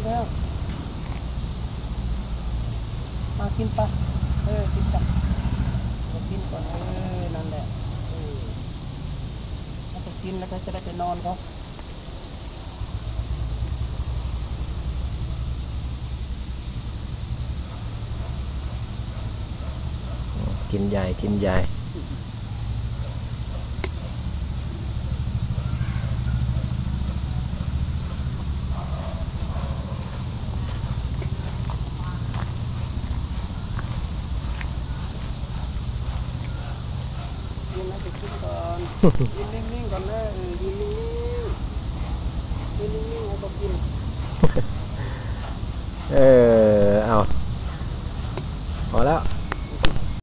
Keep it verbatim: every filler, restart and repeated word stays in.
แล้วมากินปะเออกินปะมากินก่อนเออนั่นแหละเออถ้าไปกินแล้วก็จะได้ไปนอนเขากินใหญ่กินใหญ่กินแล้วไปกินก่อนยืนนิ่งๆก่อนนะเออยืนนิ่งๆยืนนิ่งๆแล้วก็กินเออเอาพอแล้ว